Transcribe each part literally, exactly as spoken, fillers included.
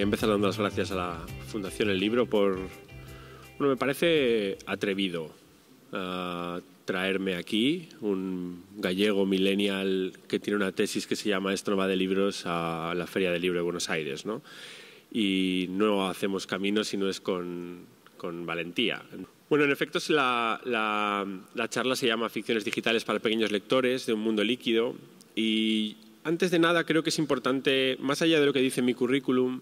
empezar dando las gracias a la Fundación El Libro por... Bueno, me parece atrevido uh, traerme aquí un gallego millennial que tiene una tesis que se llama Esto no va de libros a la Feria del Libro de Buenos Aires, ¿no? Y no hacemos camino si no es con, con valentía. Bueno, en efecto, la, la, la charla se llama Ficciones digitales para pequeños lectores de un mundo líquido. Y antes de nada creo que es importante, más allá de lo que dice mi currículum,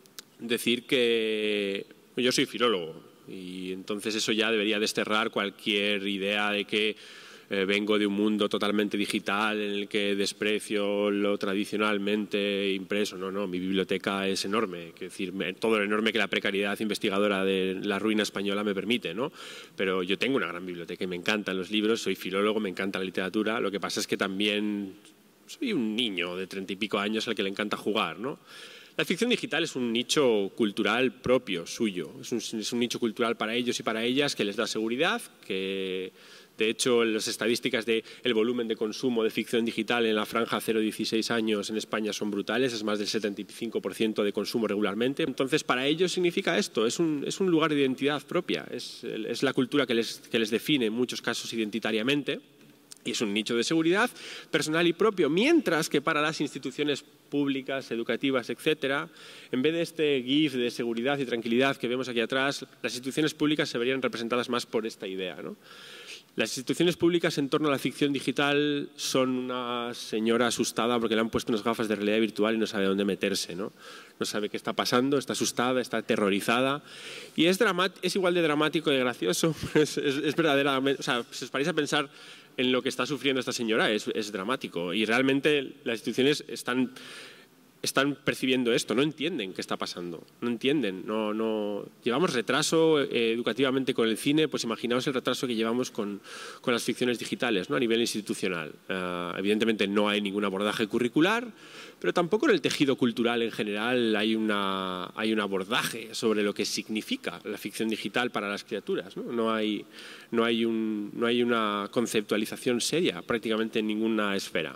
decir que yo soy filólogo. Y entonces eso ya debería desterrar cualquier idea de que eh, vengo de un mundo totalmente digital en el que desprecio lo tradicionalmente impreso. No, no, mi biblioteca es enorme, es decir, todo lo enorme que la precariedad investigadora de la ruina española me permite, ¿no? Pero yo tengo una gran biblioteca y me encantan los libros, soy filólogo, me encanta la literatura. Lo que pasa es que también soy un niño de treinta y pico años al que le encanta jugar, ¿no? La ficción digital es un nicho cultural propio, suyo. Es un, es un nicho cultural para ellos y para ellas que les da seguridad, que de hecho las estadísticas del volumen de consumo de ficción digital en la franja cero a dieciséis años en España son brutales, es más del setenta y cinco por ciento de consumo regularmente. Entonces para ellos significa esto, es un, es un lugar de identidad propia, es, es la cultura que les, que les define en muchos casos identitariamente. Y es un nicho de seguridad personal y propio, mientras que para las instituciones públicas, educativas, etcétera, en vez de este GIF de seguridad y tranquilidad que vemos aquí atrás, las instituciones públicas se verían representadas más por esta idea, ¿no? Las instituciones públicas en torno a la ficción digital son una señora asustada porque le han puesto unas gafas de realidad virtual y no sabe dónde meterse, ¿no? No sabe qué está pasando, está asustada, está aterrorizada. Y es, es igual de dramático y gracioso. Es, es, es verdaderamente... O sea, si os paráis a pensar en lo que está sufriendo esta señora, es, es dramático. Y realmente las instituciones están... están percibiendo esto, no entienden qué está pasando, no entienden, no, no... llevamos retraso eh, educativamente con el cine, pues imaginaos el retraso que llevamos con, con las ficciones digitales, ¿no? A nivel institucional. Uh, evidentemente no hay ningún abordaje curricular, pero tampoco en el tejido cultural en general hay, una, hay un abordaje sobre lo que significa la ficción digital para las criaturas, ¿no? No hay, no hay, un, no hay una conceptualización seria prácticamente en ninguna esfera.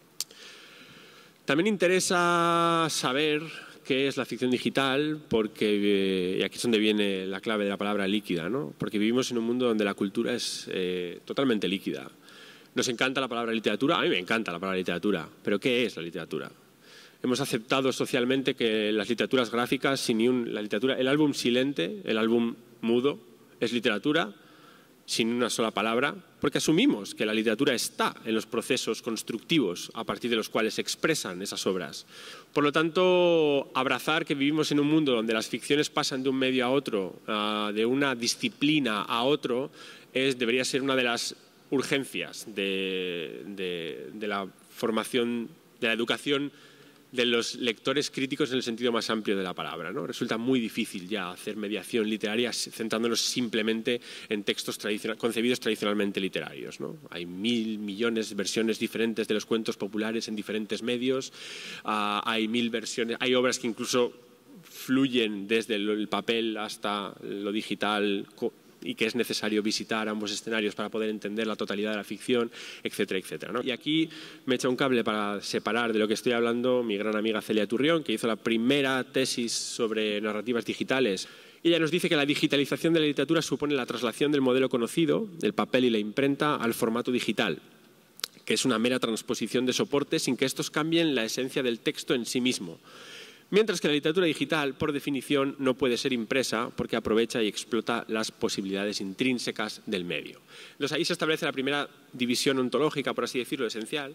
También interesa saber qué es la ficción digital, porque, y aquí es donde viene la clave de la palabra líquida, ¿no? Porque vivimos en un mundo donde la cultura es eh, totalmente líquida. Nos encanta la palabra literatura, a mí me encanta la palabra literatura, pero ¿qué es la literatura? Hemos aceptado socialmente que las literaturas gráficas, sin ni un, la literatura, el álbum silente, el álbum mudo, es literatura, sin una sola palabra, porque asumimos que la literatura está en los procesos constructivos a partir de los cuales se expresan esas obras. Por lo tanto, abrazar que vivimos en un mundo donde las ficciones pasan de un medio a otro, uh, de una disciplina a otro, es, debería ser una de las urgencias de, de, de la formación, de la educación de los lectores críticos en el sentido más amplio de la palabra, ¿no? Resulta muy difícil ya hacer mediación literaria centrándonos simplemente en textos tradicional, concebidos tradicionalmente literarios, ¿no? Hay mil millones de versiones diferentes de los cuentos populares en diferentes medios, uh, hay mil versiones, hay obras que incluso fluyen desde el papel hasta lo digital, y que es necesario visitar ambos escenarios para poder entender la totalidad de la ficción, etcétera, etcétera, ¿no? Y aquí me echa un cable para separar de lo que estoy hablando mi gran amiga Celia Turrión, que hizo la primera tesis sobre narrativas digitales. Ella nos dice que la digitalización de la literatura supone la traslación del modelo conocido, del papel y la imprenta, al formato digital, que es una mera transposición de soportes sin que estos cambien la esencia del texto en sí mismo. Mientras que la literatura digital, por definición, no puede ser impresa porque aprovecha y explota las posibilidades intrínsecas del medio. Entonces ahí se establece la primera división ontológica, por así decirlo, esencial,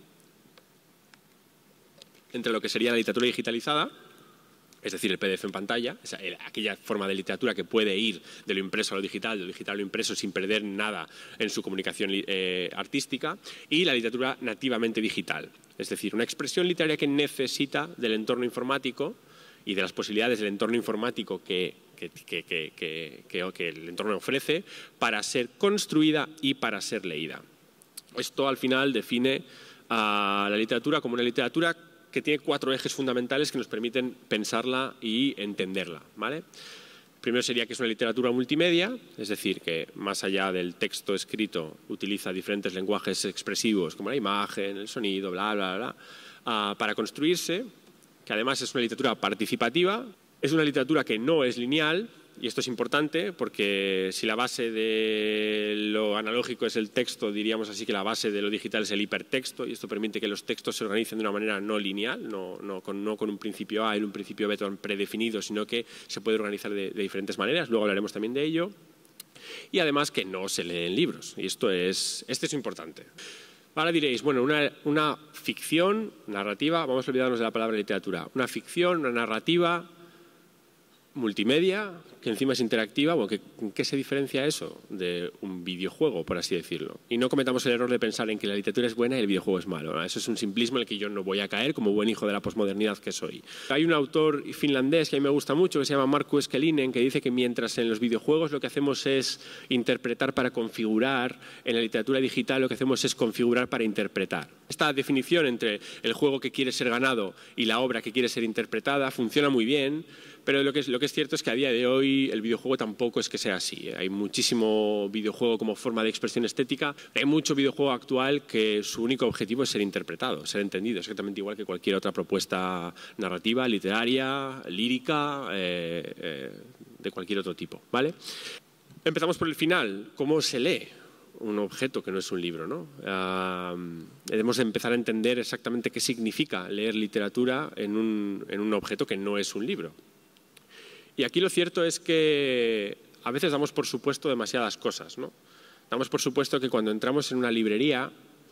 entre lo que sería la literatura digitalizada, es decir, el P D F en pantalla, esa, aquella forma de literatura que puede ir de lo impreso a lo digital, de lo digital a lo impreso sin perder nada en su comunicación eh, artística, y la literatura nativamente digital, es decir, una expresión literaria que necesita del entorno informático y de las posibilidades del entorno informático que, que, que, que, que, que, que el entorno ofrece para ser construida y para ser leída. Esto al final define a la literatura como una literatura que tiene cuatro ejes fundamentales que nos permiten pensarla y entenderla, ¿vale? Primero sería que es una literatura multimedia, es decir, que más allá del texto escrito utiliza diferentes lenguajes expresivos como la imagen, el sonido, bla, bla, bla, uh, para construirse, que además es una literatura participativa, Es una literatura que no es lineal, y esto es importante porque si la base de lo analógico es el texto, diríamos así que la base de lo digital es el hipertexto, y esto permite que los textos se organicen de una manera no lineal, no, no, con, no con un principio A y un principio B predefinido, sino que se puede organizar de, de diferentes maneras. Luego hablaremos también de ello. Y además que no se leen libros, y esto es, esto es importante. Ahora diréis, bueno, una, una ficción narrativa, vamos a olvidarnos de la palabra literatura, una ficción, una narrativa multimedia, que encima es interactiva. Bueno, ¿en qué se diferencia eso de un videojuego, por así decirlo? Y no cometamos el error de pensar en que la literatura es buena y el videojuego es malo, ¿no? Eso es un simplismo en el que yo no voy a caer como buen hijo de la posmodernidad que soy. Hay un autor finlandés que a mí me gusta mucho, que se llama Markku Eskelinen, que dice que mientras en los videojuegos lo que hacemos es interpretar para configurar, en la literatura digital lo que hacemos es configurar para interpretar. Esta definición entre el juego que quiere ser ganado y la obra que quiere ser interpretada funciona muy bien, pero lo que, es, lo que es cierto es que a día de hoy el videojuego tampoco es que sea así. Hay muchísimo videojuego como forma de expresión estética. Hay mucho videojuego actual que su único objetivo es ser interpretado, ser entendido, exactamente igual que cualquier otra propuesta narrativa, literaria, lírica, eh, eh, de cualquier otro tipo, ¿vale? Empezamos por el final. ¿Cómo se lee un objeto que no es un libro, ¿no? Uh, debemos empezar a entender exactamente qué significa leer literatura en un, en un objeto que no es un libro. Y aquí lo cierto es que a veces damos por supuesto demasiadas cosas, ¿no? Damos por supuesto que cuando entramos en una librería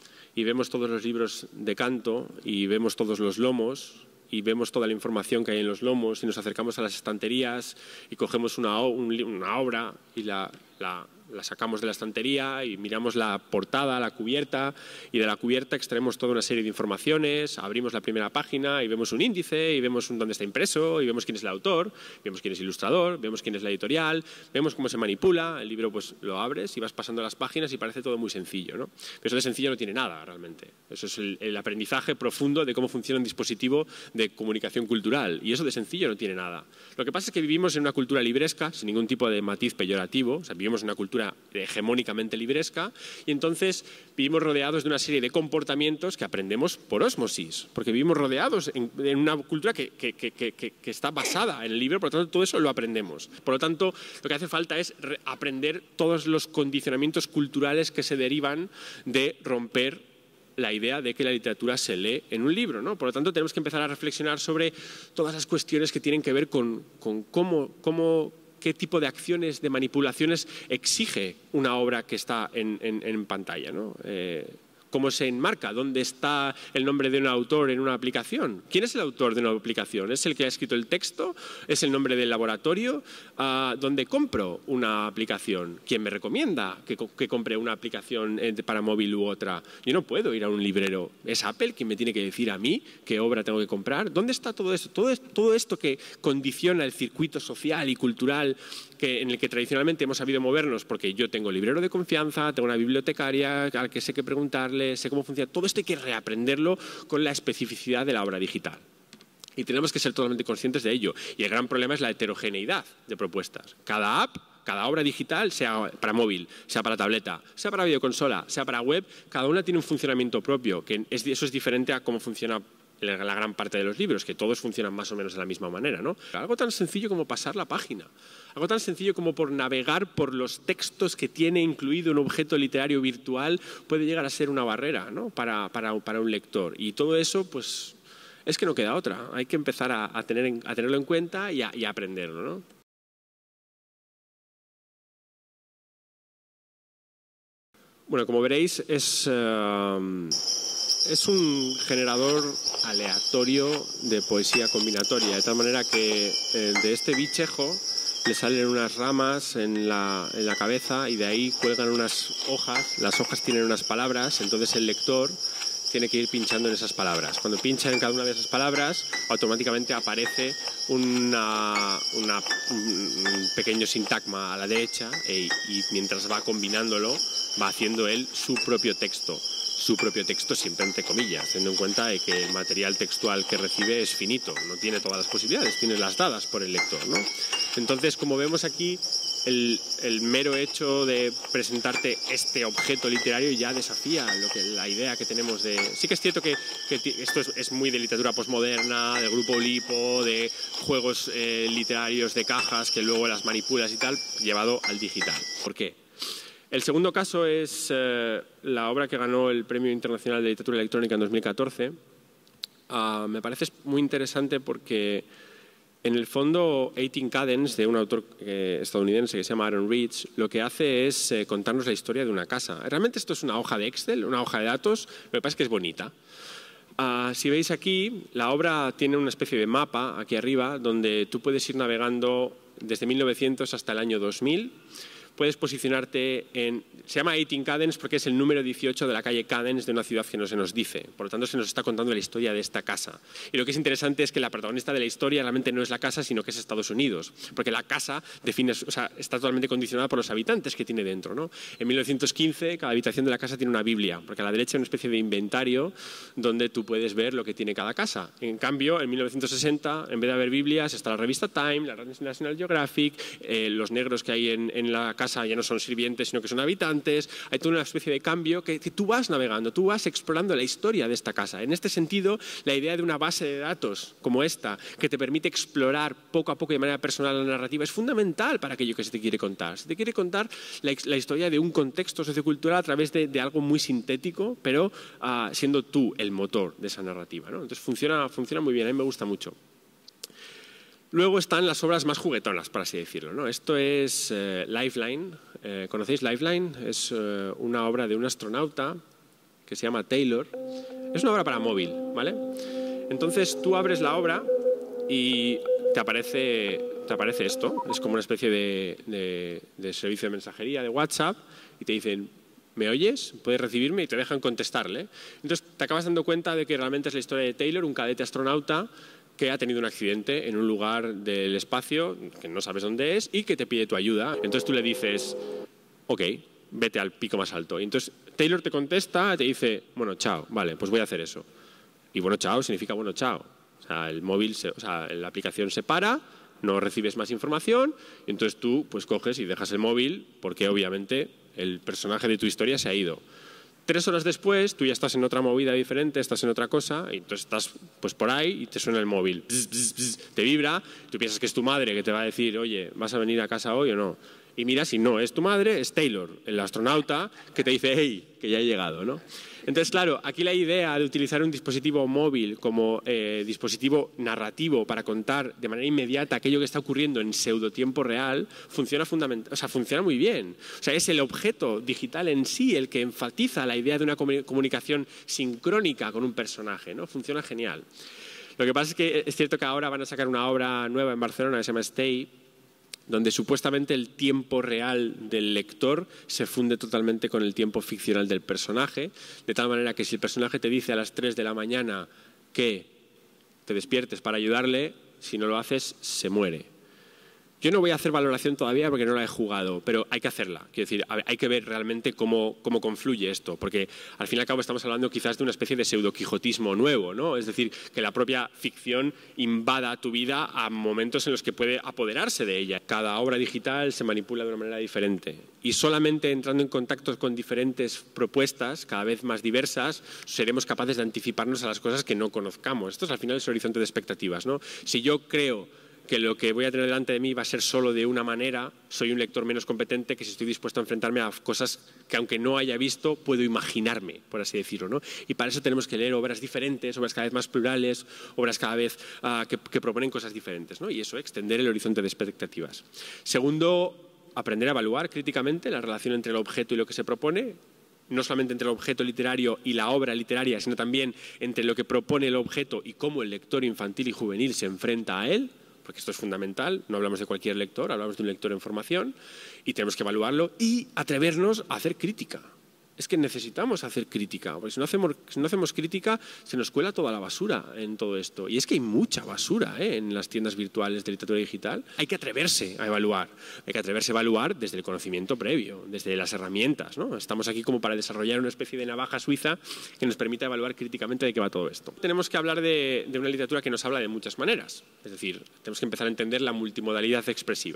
y vemos todos los libros de canto y vemos todos los lomos y vemos toda la información que hay en los lomos y nos acercamos a las estanterías y cogemos una, una obra y la, la, la sacamos de la estantería y miramos la portada, la cubierta, y de la cubierta extraemos toda una serie de informaciones, abrimos la primera página y vemos un índice y vemos un dónde está impreso y vemos quién es el autor, vemos quién es el ilustrador, vemos quién es la editorial, vemos cómo se manipula. El libro pues lo abres y vas pasando las páginas y parece todo muy sencillo, ¿no? Pero eso de sencillo no tiene nada realmente. Eso es el, el aprendizaje profundo de cómo funciona un dispositivo de comunicación cultural, y eso de sencillo no tiene nada. Lo que pasa es que vivimos en una cultura libresca sin ningún tipo de matiz peyorativo, o sea, vivimos en una cultura hegemónicamente libresca, y entonces vivimos rodeados de una serie de comportamientos que aprendemos por ósmosis, porque vivimos rodeados en, en una cultura que, que, que, que, que está basada en el libro, por lo tanto todo eso lo aprendemos. Por lo tanto, lo que hace falta es aprender todos los condicionamientos culturales que se derivan de romper la idea de que la literatura se lee en un libro, ¿no? Por lo tanto, tenemos que empezar a reflexionar sobre todas las cuestiones que tienen que ver con, con cómo, cómo, qué tipo de acciones, de manipulaciones exige una obra que está en, en, en pantalla, ¿no? Eh, ¿Cómo se enmarca? ¿Dónde está el nombre de un autor en una aplicación? ¿Quién es el autor de una aplicación? ¿Es el que ha escrito el texto? ¿Es el nombre del laboratorio? Uh, ¿Dónde compro una aplicación? ¿Quién me recomienda que, que compre una aplicación para móvil u otra? Yo no puedo ir a un librero. ¿Es Apple quien me tiene que decir a mí qué obra tengo que comprar? ¿Dónde está todo esto? Todo, todo esto que condiciona el circuito social y cultural que, en el que tradicionalmente hemos sabido movernos, porque yo tengo librero de confianza, tengo una bibliotecaria al que sé que preguntarle, sé cómo funciona. Todo esto hay que reaprenderlo con la especificidad de la obra digital. Y tenemos que ser totalmente conscientes de ello. Y el gran problema es la heterogeneidad de propuestas. Cada app, cada obra digital, sea para móvil, sea para tableta, sea para videoconsola, sea para web, cada una tiene un funcionamiento propio, que es, eso es diferente a cómo funciona la gran parte de los libros, que todos funcionan más o menos de la misma manera, ¿no? Algo tan sencillo como pasar la página, algo tan sencillo como por navegar por los textos que tiene incluido un objeto literario virtual puede llegar a ser una barrera, ¿no? para, para, para un lector. Y todo eso, pues, es que no queda otra. Hay que empezar a, a, tener, a tenerlo en cuenta y a, y a aprenderlo, ¿no? Bueno, como veréis, es... Uh, Es un generador aleatorio de poesía combinatoria, de tal manera que eh, de este bichejo le salen unas ramas en la, en la cabeza y de ahí cuelgan unas hojas. Las hojas tienen unas palabras, entonces el lector tiene que ir pinchando en esas palabras. Cuando pincha en cada una de esas palabras, automáticamente aparece una, una, un pequeño sintagma a la derecha e, y mientras va combinándolo, va haciendo él su propio texto. Su propio texto siempre entre comillas, teniendo en cuenta de que el material textual que recibe es finito, no tiene todas las posibilidades, tiene las dadas por el lector, ¿no? Entonces, como vemos aquí, el, el mero hecho de presentarte este objeto literario ya desafía lo que, la idea que tenemos de... Sí que es cierto que, que esto es, es muy de literatura posmoderna, del grupo Oulipo, de juegos eh, literarios de cajas que luego las manipulas y tal, llevado al digital. ¿Por qué? El segundo caso es eh, la obra que ganó el Premio Internacional de Literatura Electrónica en dos mil catorce. Uh, me parece muy interesante porque en el fondo eighteen Cadence, de un autor eh, estadounidense que se llama Aaron Reach, lo que hace es eh, contarnos la historia de una casa. Realmente esto es una hoja de Excel, una hoja de datos, lo que pasa es que es bonita. Uh, si veis aquí, la obra tiene una especie de mapa aquí arriba donde tú puedes ir navegando desde mil novecientos hasta el año dos mil. Puedes posicionarte en... Se llama eighteen Cadence porque es el número dieciocho de la calle Cadence de una ciudad que no se nos dice. Por lo tanto, se nos está contando la historia de esta casa. Y lo que es interesante es que la protagonista de la historia realmente no es la casa, sino que es Estados Unidos. Porque la casa define, o sea, está totalmente condicionada por los habitantes que tiene dentro, ¿no? En mil novecientos quince, cada habitación de la casa tiene una Biblia, porque a la derecha hay una especie de inventario donde tú puedes ver lo que tiene cada casa. En cambio, en mil novecientos sesenta, en vez de haber Biblias, está la revista Time, la National Geographic, eh, los negros que hay en, en la casa ya no son sirvientes, sino que son habitantes. Hay toda una especie de cambio que, que tú vas navegando, tú vas explorando la historia de esta casa. En este sentido, la idea de una base de datos como esta, que te permite explorar poco a poco y de manera personal la narrativa, es fundamental para aquello que se te quiere contar. Se te quiere contar la, la historia de un contexto sociocultural a través de, de algo muy sintético, pero uh, siendo tú el motor de esa narrativa, ¿no? Entonces funciona, funciona muy bien, a mí me gusta mucho. Luego están las obras más juguetonas, por así decirlo, ¿no? Esto es eh, Lifeline. Eh, ¿Conocéis Lifeline? Es eh, una obra de un astronauta que se llama Taylor. Es una obra para móvil, ¿vale? Entonces tú abres la obra y te aparece, te aparece esto. Es como una especie de, de, de servicio de mensajería de WhatsApp y te dicen: ¿me oyes? ¿Puedes recibirme? Y te dejan contestarle. Entonces te acabas dando cuenta de que realmente es la historia de Taylor, un cadete astronauta que ha tenido un accidente en un lugar del espacio que no sabes dónde es y que te pide tu ayuda. Entonces tú le dices: ok, vete al pico más alto. Y entonces Taylor te contesta, te dice: bueno, chao, vale, pues voy a hacer eso. Y bueno, chao significa bueno, chao. O sea, el móvil, se, o sea, la aplicación se para, no recibes más información, y entonces tú pues coges y dejas el móvil porque obviamente el personaje de tu historia se ha ido. Tres horas después, tú ya estás en otra movida diferente, estás en otra cosa, y entonces estás pues por ahí y te suena el móvil. Bzz, bzz, bzz, te vibra, tú piensas que es tu madre que te va a decir: oye, ¿vas a venir a casa hoy o no? Y miras y no, es tu madre, es Taylor, el astronauta, que te dice: hey, que ya he llegado, ¿no? Entonces, claro, aquí la idea de utilizar un dispositivo móvil como eh, dispositivo narrativo para contar de manera inmediata aquello que está ocurriendo en pseudotiempo real funciona fundamental, o sea, funciona muy bien. O sea, es el objeto digital en sí el que enfatiza la idea de una comunicación sincrónica con un personaje, ¿no? Funciona genial. Lo que pasa es que es cierto que ahora van a sacar una obra nueva en Barcelona que se llama Stay, donde supuestamente el tiempo real del lector se funde totalmente con el tiempo ficcional del personaje, de tal manera que si el personaje te dice a las tres de la mañana que te despiertes para ayudarle, si no lo haces, se muere. Yo no voy a hacer valoración todavía porque no la he jugado, pero hay que hacerla. Quiero decir, hay que ver realmente cómo, cómo confluye esto, porque al fin y al cabo estamos hablando quizás de una especie de pseudo-quijotismo nuevo, ¿no? Es decir, que la propia ficción invada tu vida a momentos en los que puede apoderarse de ella. Cada obra digital se manipula de una manera diferente y solamente entrando en contacto con diferentes propuestas, cada vez más diversas, seremos capaces de anticiparnos a las cosas que no conozcamos. Esto es al final el horizonte de expectativas, ¿no? Si yo creo que lo que voy a tener delante de mí va a ser solo de una manera, soy un lector menos competente que si estoy dispuesto a enfrentarme a cosas que aunque no haya visto, puedo imaginarme, por así decirlo, ¿no? Y para eso tenemos que leer obras diferentes, obras cada vez más plurales, obras cada vez uh, que, que proponen cosas diferentes, ¿no? Y eso, extender el horizonte de expectativas. Segundo, aprender a evaluar críticamente la relación entre el objeto y lo que se propone, no solamente entre el objeto literario y la obra literaria, sino también entre lo que propone el objeto y cómo el lector infantil y juvenil se enfrenta a él, porque esto es fundamental, no hablamos de cualquier lector, hablamos de un lector en formación y tenemos que evaluarlo y atrevernos a hacer crítica. Es que necesitamos hacer crítica, porque si no hacemos, si no hacemos crítica se nos cuela toda la basura en todo esto. Y es que hay mucha basura ¿eh? en las tiendas virtuales de literatura digital. Hay que atreverse a evaluar, hay que atreverse a evaluar desde el conocimiento previo, desde las herramientas, ¿no? Estamos aquí como para desarrollar una especie de navaja suiza que nos permita evaluar críticamente de qué va todo esto. Tenemos que hablar de, de una literatura que nos habla de muchas maneras, es decir, tenemos que empezar a entender la multimodalidad expresiva.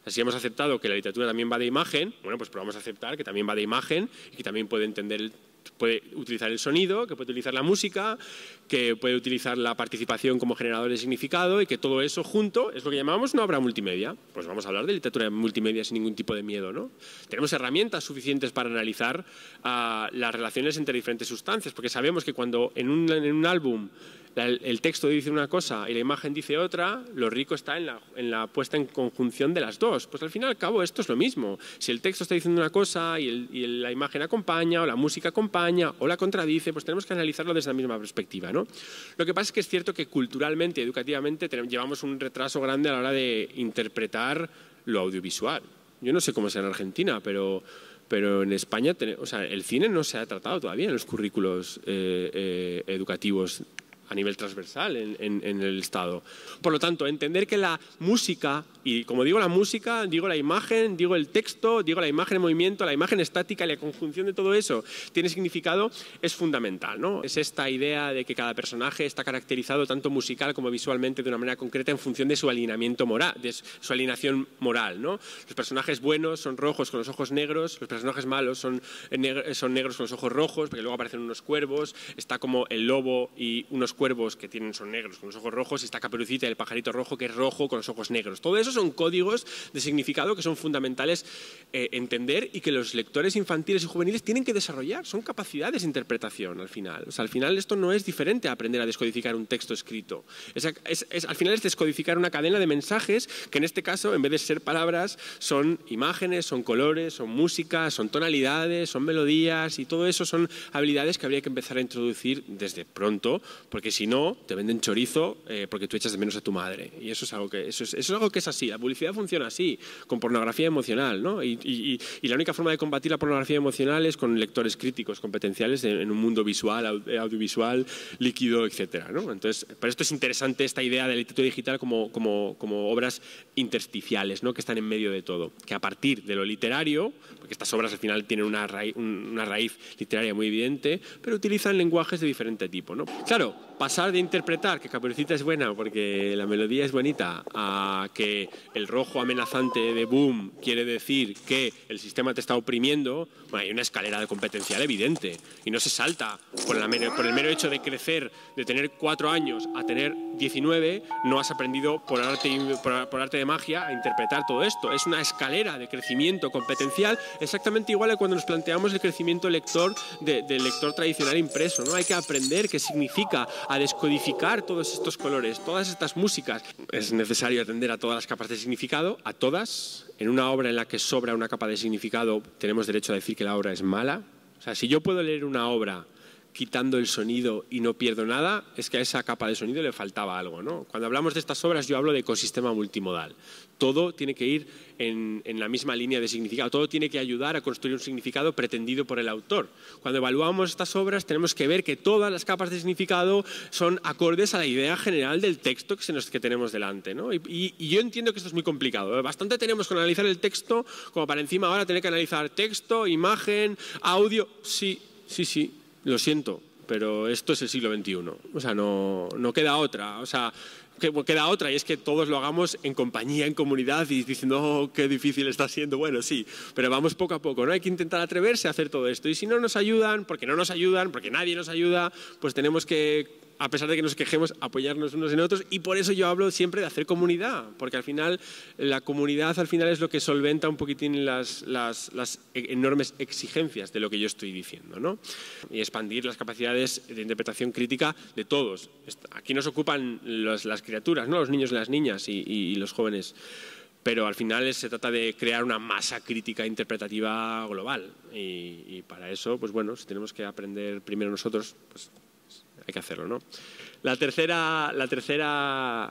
Si hemos aceptado que la literatura también va de imagen, bueno, pues probamos a aceptar que también va de imagen y que también puede entender el puede utilizar el sonido, que puede utilizar la música, que puede utilizar la participación como generador de significado y que todo eso junto es lo que llamamos una obra multimedia. Pues vamos a hablar de literatura multimedia sin ningún tipo de miedo, ¿no? Tenemos herramientas suficientes para analizar uh, las relaciones entre diferentes sustancias, porque sabemos que cuando en un, en un álbum el texto dice una cosa y la imagen dice otra, lo rico está en la, en la puesta en conjunción de las dos. Pues al fin y al cabo esto es lo mismo. Si el texto está diciendo una cosa y, el, y la imagen acompaña o la música acompaña o la contradice, pues tenemos que analizarlo desde la misma perspectiva, ¿no? Lo que pasa es que es cierto que culturalmente, educativamente, tenemos, llevamos un retraso grande a la hora de interpretar lo audiovisual. Yo no sé cómo es en Argentina, pero... Pero en España, o sea, el cine no se ha tratado todavía en los currículos eh, eh, educativos a nivel transversal en, en, en el Estado. Por lo tanto, entender que la música, y como digo la música, digo la imagen, digo el texto, digo la imagen en movimiento, la imagen estática y la conjunción de todo eso tiene significado, es fundamental, ¿no? Es esta idea de que cada personaje está caracterizado tanto musical como visualmente de una manera concreta en función de su alineamiento moral, de su alineación moral, ¿no? Los personajes buenos son rojos con los ojos negros, los personajes malos son, neg son negros con los ojos rojos, porque luego aparecen unos cuervos, está como el lobo y unos cuervos que tienen, son negros con los ojos rojos, y está Caperucita y el pajarito rojo que es rojo con los ojos negros. Todo eso son códigos de significado que son fundamentales eh, entender y que los lectores infantiles y juveniles tienen que desarrollar. Son capacidades de interpretación al final. O sea, al final esto no es diferente a aprender a descodificar un texto escrito. Es, es, es, al final es descodificar una cadena de mensajes que en este caso, en vez de ser palabras, son imágenes, son colores, son música, son tonalidades, son melodías, y todo eso son habilidades que habría que empezar a introducir desde pronto, porque si no, te venden chorizo eh, porque tú echas de menos a tu madre. Y eso es algo que, eso es, eso es algo que es así. La publicidad funciona así, con pornografía emocional, ¿no? Y, y, y la única forma de combatir la pornografía emocional es con lectores críticos, competenciales en, en un mundo visual, audiovisual, líquido, etcétera, ¿no? Entonces, por esto es interesante esta idea de la literatura digital como, como, como obras intersticiales, ¿no? Que están en medio de todo. Que a partir de lo literario, porque estas obras al final tienen una raíz, una raíz literaria muy evidente, pero utilizan lenguajes de diferente tipo, ¿no? Claro, pasar de interpretar que Caperucita es buena porque la melodía es bonita a que el rojo amenazante de Boom quiere decir que el sistema te está oprimiendo, bueno, hay una escalera de competencial evidente y no se salta por, la, por el mero hecho de crecer, de tener cuatro años a tener diecinueve, no has aprendido por arte, por, por arte de magia a interpretar todo esto. Es una escalera de crecimiento competencial exactamente igual a cuando nos planteamos el crecimiento lector de, del lector tradicional impreso, ¿no? Hay que aprender qué significa, a descodificar todos estos colores, todas estas músicas. Es necesario atender a todas las capas de significado, a todas. En una obra en la que sobra una capa de significado, tenemos derecho a decir que la obra es mala. O sea, si yo puedo leer una obra quitando el sonido y no pierdo nada, es que a esa capa de sonido le faltaba algo, ¿no? Cuando hablamos de estas obras yo hablo de ecosistema multimodal. Todo tiene que ir en, en la misma línea de significado, todo tiene que ayudar a construir un significado pretendido por el autor. Cuando evaluamos estas obras tenemos que ver que todas las capas de significado son acordes a la idea general del texto que, se nos, que tenemos delante, ¿no? Y, y, y yo entiendo que esto es muy complicado. Bastante tenemos con analizar el texto como para encima ahora tener que analizar texto, imagen, audio. Sí, sí, sí. Lo siento, pero esto es el siglo veintiuno. O sea, no, no queda otra. O sea, queda otra y es que todos lo hagamos en compañía, en comunidad y diciendo, oh, qué difícil está siendo. Bueno, sí, pero vamos poco a poco, ¿no? Hay que intentar atreverse a hacer todo esto. Y si no nos ayudan, porque no nos ayudan, porque nadie nos ayuda, pues tenemos que, a pesar de que nos quejemos, apoyarnos unos en otros. Y por eso yo hablo siempre de hacer comunidad, porque al final la comunidad al final es lo que solventa un poquitín las, las, las enormes exigencias de lo que yo estoy diciendo, ¿no? Y expandir las capacidades de interpretación crítica de todos. Aquí nos ocupan los, las criaturas, ¿no? Los niños y las niñas y, y, y los jóvenes. Pero al final se trata de crear una masa crítica interpretativa global. Y, y para eso, pues bueno, si tenemos que aprender primero nosotros, pues hay que hacerlo, ¿no? La tercera, la tercera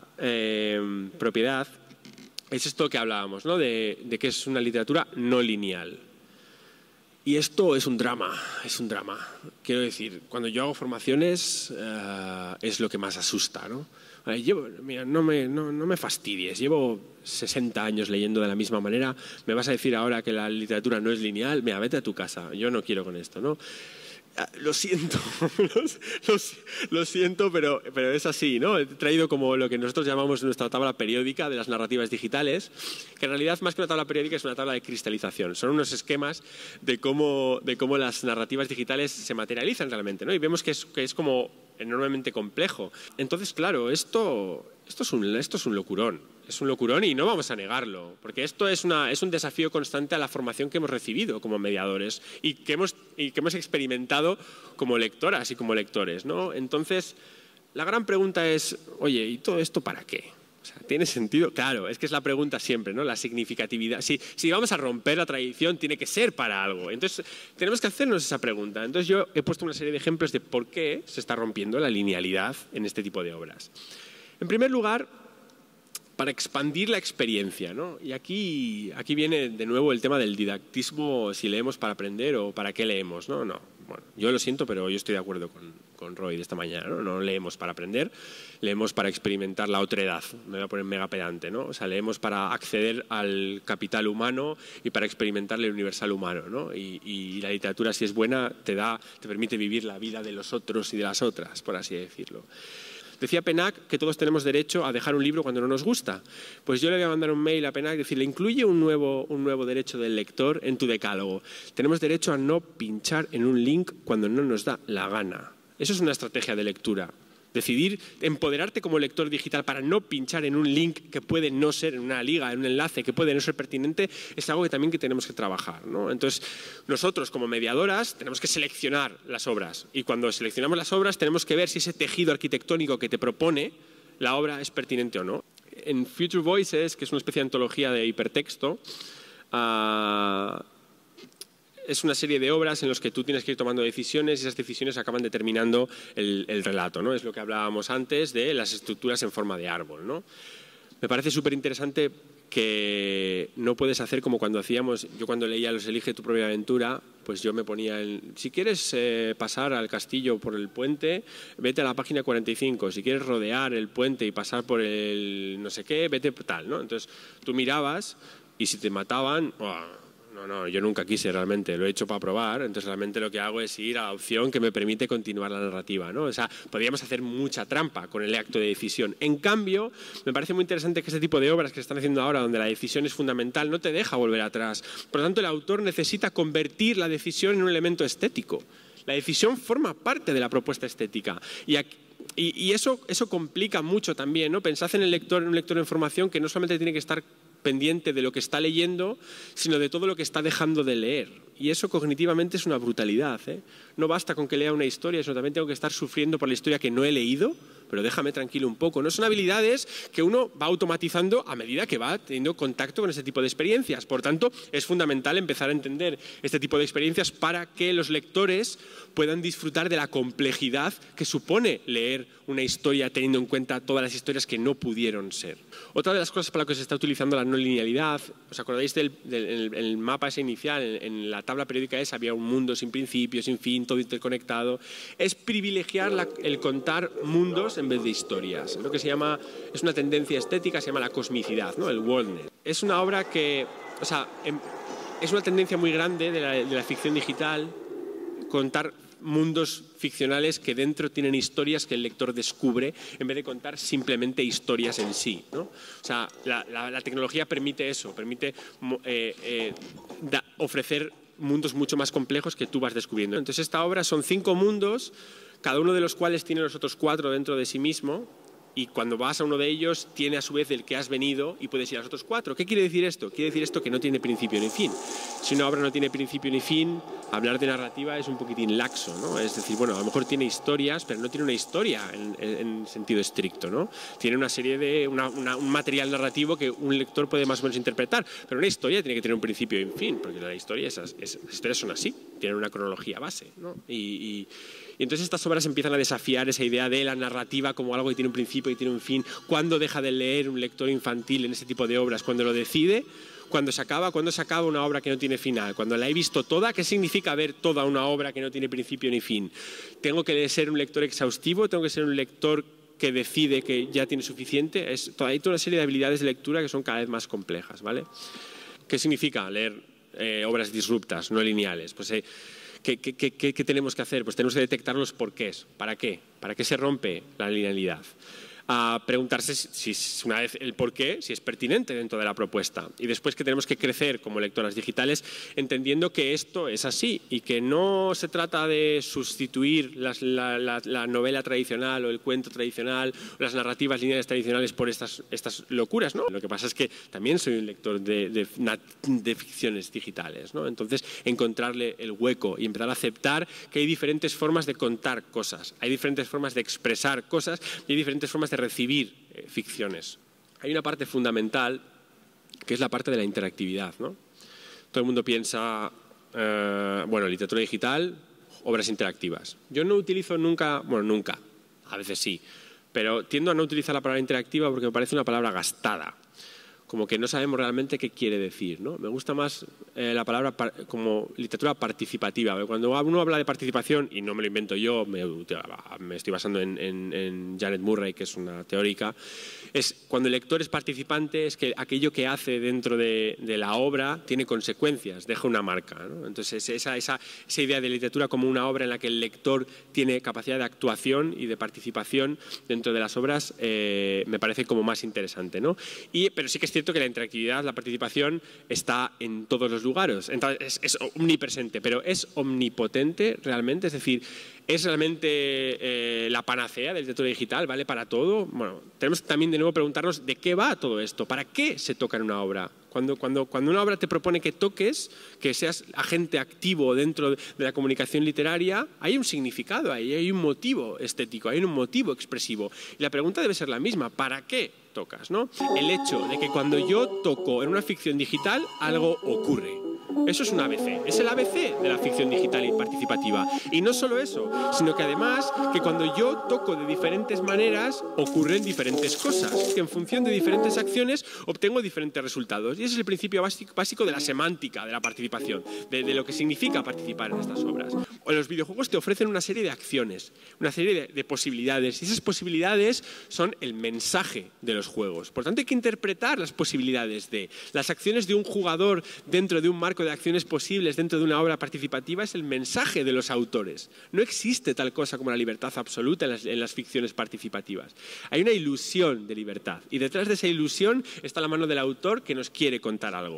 eh, propiedad es esto que hablábamos, ¿no? De, de que es una literatura no lineal. Y esto es un drama, es un drama. Quiero decir, cuando yo hago formaciones uh, es lo que más asusta, ¿no? Llevo, mira, no me, no, no me fastidies, llevo sesenta años leyendo de la misma manera, me vas a decir ahora que la literatura no es lineal, mira, vete a tu casa, yo no quiero con esto, ¿no? Lo siento, lo, lo, lo siento, pero, pero es así, ¿no? He traído como lo que nosotros llamamos nuestra tabla periódica de las narrativas digitales, que en realidad más que una tabla periódica es una tabla de cristalización. Son unos esquemas de cómo, de cómo las narrativas digitales se materializan realmente, ¿no? Y vemos que es, que es como enormemente complejo. Entonces, claro, esto, esto, es un, esto es un locurón. Es un locurón y no vamos a negarlo, porque esto es, una, es un desafío constante a la formación que hemos recibido como mediadores y que hemos, y que hemos experimentado como lectoras y como lectores, ¿no? Entonces, la gran pregunta es, oye, ¿y todo esto para qué? O sea, ¿tiene sentido? Claro, es que es la pregunta siempre, ¿no? La significatividad. Si, si vamos a romper la tradición, tiene que ser para algo. Entonces, tenemos que hacernos esa pregunta. Entonces, yo he puesto una serie de ejemplos de por qué se está rompiendo la linealidad en este tipo de obras. En primer lugar, para expandir la experiencia, ¿no? Y aquí, aquí viene de nuevo el tema del didactismo, si leemos para aprender o para qué leemos, ¿no? No. Bueno, yo lo siento, pero yo estoy de acuerdo con, con Roy de esta mañana, ¿no? No leemos para aprender, leemos para experimentar la otredad, me voy a poner mega pedante, ¿no? O sea, leemos para acceder al capital humano y para experimentar el universal humano, ¿no? Y, y la literatura, si es buena, te da, te permite vivir la vida de los otros y de las otras, por así decirlo. Decía Penac que todos tenemos derecho a dejar un libro cuando no nos gusta. Pues yo le voy a mandar un mail a Penac y decirle, incluye un nuevo, un nuevo derecho del lector en tu decálogo. Tenemos derecho a no pinchar en un link cuando no nos da la gana. Eso es una estrategia de lectura. Decidir empoderarte como lector digital para no pinchar en un link que puede no ser, en una liga, en un enlace que puede no ser pertinente, es algo que también que tenemos que trabajar, ¿no? Entonces, nosotros como mediadoras tenemos que seleccionar las obras y cuando seleccionamos las obras tenemos que ver si ese tejido arquitectónico que te propone la obra es pertinente o no. En Future Voices, que es una especie de antología de hipertexto, uh, es una serie de obras en las que tú tienes que ir tomando decisiones y esas decisiones acaban determinando el, el relato, ¿no? Es lo que hablábamos antes de las estructuras en forma de árbol, ¿no? Me parece súper interesante que no puedes hacer como cuando hacíamos, yo cuando leía Los elige tu propia aventura, pues yo me ponía, el, si quieres eh, pasar al castillo por el puente, vete a la página cuarenta y cinco, si quieres rodear el puente y pasar por el no sé qué, vete tal, ¿no? Entonces tú mirabas y si te mataban, ¡oh! No, no, yo nunca quise realmente, lo he hecho para probar, entonces realmente lo que hago es ir a la opción que me permite continuar la narrativa, ¿no? O sea, podríamos hacer mucha trampa con el acto de decisión. En cambio, me parece muy interesante que este tipo de obras que se están haciendo ahora, donde la decisión es fundamental, no te deja volver atrás. Por lo tanto, el autor necesita convertir la decisión en un elemento estético. La decisión forma parte de la propuesta estética. Y aquí, y, y eso, eso complica mucho también, ¿no? Pensad en el lector, en un lector en formación que no solamente tiene que estar pendiente de lo que está leyendo, sino de todo lo que está dejando de leer. Y eso cognitivamente es una brutalidad, ¿eh? No basta con que lea una historia, sino también tengo que estar sufriendo por la historia que no he leído, pero déjame tranquilo un poco. No son habilidades que uno va automatizando a medida que va teniendo contacto con ese tipo de experiencias. Por tanto, es fundamental empezar a entender este tipo de experiencias para que los lectores puedan disfrutar de la complejidad que supone leer una historia teniendo en cuenta todas las historias que no pudieron ser. Otra de las cosas para las que se está utilizando la no linealidad, ¿os acordáis del, del el, el mapa ese inicial? En, en la tabla periódica esa había un mundo sin principio, sin fin, todo interconectado. Es privilegiar la, el contar mundos en vez de historias. Lo que se llama, es una tendencia estética, se llama la cosmicidad, ¿no? El worldnet. Es una obra que, o sea, em, es una tendencia muy grande de la, de la ficción digital, contar mundos ficcionales que dentro tienen historias que el lector descubre en vez de contar simplemente historias en sí, ¿no? O sea, la, la, la tecnología permite eso, permite eh, eh, da, ofrecer mundos mucho más complejos que tú vas descubriendo. Entonces esta obra son cinco mundos, cada uno de los cuales tiene los otros cuatro dentro de sí mismo. Y cuando vas a uno de ellos, tiene a su vez el que has venido y puedes ir a los otros cuatro. ¿Qué quiere decir esto? Quiere decir esto que no tiene principio ni fin. Si una obra no tiene principio ni fin, hablar de narrativa es un poquitín laxo, ¿no? Es decir, bueno, a lo mejor tiene historias, pero no tiene una historia en, en, en sentido estricto, ¿no? Tiene una serie de, una, una, un material narrativo que un lector puede más o menos interpretar, pero una historia tiene que tener un principio y un fin, porque la historia, esas, esas historias son así, tienen una cronología base, ¿no? Y, y, y entonces estas obras empiezan a desafiar esa idea de la narrativa como algo que tiene un principio y tiene un fin. ¿Cuándo deja de leer un lector infantil en ese tipo de obras? ¿Cuando lo decide? ¿Cuándo se acaba? ¿Cuándo se acaba una obra que no tiene final? ¿Cuando la he visto toda? ¿Qué significa ver toda una obra que no tiene principio ni fin? ¿Tengo que ser un lector exhaustivo? ¿Tengo que ser un lector que decide que ya tiene suficiente? Es, hay toda una serie de habilidades de lectura que son cada vez más complejas, ¿vale? ¿Qué significa leer eh, obras disruptas, no lineales? Pues eh, ¿qué, qué, qué, qué tenemos que hacer? Pues tenemos que detectar los porqués. ¿Para qué? ¿Para qué se rompe la linealidad? A preguntarse si, si una vez el por qué, si es pertinente dentro de la propuesta. Y después que tenemos que crecer como lectoras digitales entendiendo que esto es así y que no se trata de sustituir las, la, la, la novela tradicional o el cuento tradicional o las narrativas lineales tradicionales por estas, estas locuras, ¿no? Lo que pasa es que también soy un lector de, de, de ficciones digitales, ¿no? Entonces, encontrarle el hueco y empezar a aceptar que hay diferentes formas de contar cosas, hay diferentes formas de expresar cosas y hay diferentes formas de recibir eh, ficciones. Hay una parte fundamental que es la parte de la interactividad, ¿no? Todo el mundo piensa, eh, bueno, literatura digital, obras interactivas. Yo no utilizo nunca, bueno, nunca, a veces sí, pero tiendo a no utilizar la palabra interactiva porque me parece una palabra gastada, como que no sabemos realmente qué quiere decir, ¿no? Me gusta más eh, la palabra par como literatura participativa. Cuando uno habla de participación, y no me lo invento yo, me, me estoy basando en, en, en Janet Murray, que es una teórica, es cuando el lector es participante, es que aquello que hace dentro de, de la obra tiene consecuencias, deja una marca, ¿no? Entonces, esa, esa, esa idea de literatura como una obra en la que el lector tiene capacidad de actuación y de participación dentro de las obras, eh, me parece como más interesante, ¿no? Y, pero sí que es cierto que la interactividad, la participación está en todos los lugares, es, es omnipresente, pero ¿es omnipotente realmente? Es decir, ¿es realmente eh, la panacea del literatura digital? ¿Vale para todo? Bueno, tenemos también de nuevo preguntarnos de qué va todo esto, ¿para qué se toca en una obra? Cuando, cuando, cuando una obra te propone que toques, que seas agente activo dentro de la comunicación literaria, hay un significado ahí, hay un motivo estético, hay un motivo expresivo. Y la pregunta debe ser la misma, ¿para qué tocas, ¿no? El hecho de que cuando yo toco en una ficción digital, algo ocurre. Eso es un A B C, es el A B C de la ficción digital y participativa. Y no solo eso, sino que además que cuando yo toco de diferentes maneras ocurren diferentes cosas, que en función de diferentes acciones obtengo diferentes resultados. Y ese es el principio básico de la semántica de la participación, de, de lo que significa participar en estas obras. O los videojuegos te ofrecen una serie de acciones, una serie de, de posibilidades, y esas posibilidades son el mensaje de los juegos. Por tanto, hay que interpretar las posibilidades de las acciones de un jugador dentro de un marco de acciones posibles dentro de una obra participativa es el mensaje de los autores. No existe tal cosa como la libertad absoluta en las, en las ficciones participativas. Hay una ilusión de libertad y detrás de esa ilusión está la mano del autor que nos quiere contar algo.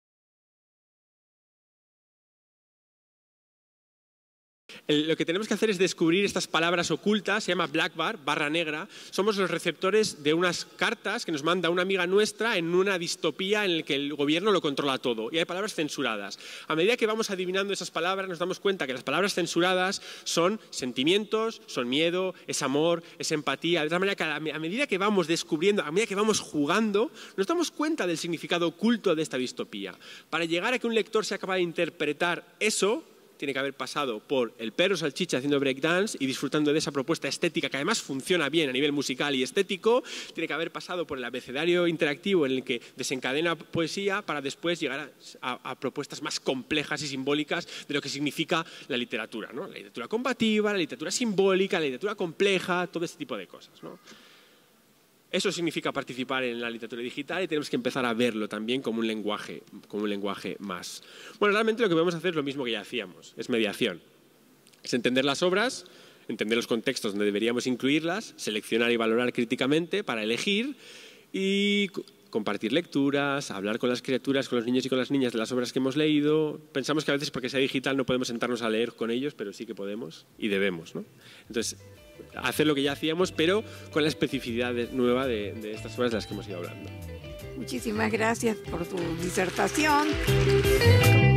Lo que tenemos que hacer es descubrir estas palabras ocultas, se llama black bar, barra negra. Somos los receptores de unas cartas que nos manda una amiga nuestra en una distopía en la que el gobierno lo controla todo. Y hay palabras censuradas. A medida que vamos adivinando esas palabras, nos damos cuenta que las palabras censuradas son sentimientos, son miedo, es amor, es empatía. De tal manera que a medida que vamos descubriendo, a medida que vamos jugando, nos damos cuenta del significado oculto de esta distopía. Para llegar a que un lector sea capaz de interpretar eso, tiene que haber pasado por el perro salchicha haciendo breakdance y disfrutando de esa propuesta estética que además funciona bien a nivel musical y estético, tiene que haber pasado por el abecedario interactivo en el que desencadena poesía para después llegar a, a, a propuestas más complejas y simbólicas de lo que significa la literatura, ¿no? La literatura combativa, la literatura simbólica, la literatura compleja, todo este tipo de cosas, ¿no? Eso significa participar en la literatura digital y tenemos que empezar a verlo también como un lenguaje, como un lenguaje más. Bueno, realmente lo que podemos hacer es lo mismo que ya hacíamos, es mediación. Es entender las obras, entender los contextos donde deberíamos incluirlas, seleccionar y valorar críticamente para elegir y compartir lecturas, hablar con las criaturas, con los niños y con las niñas de las obras que hemos leído. Pensamos que a veces porque sea digital no podemos sentarnos a leer con ellos, pero sí que podemos y debemos, ¿no? Entonces, hacer lo que ya hacíamos, pero con la especificidad de, nueva de, de estas obras de las que hemos ido hablando. Muchísimas gracias por tu disertación.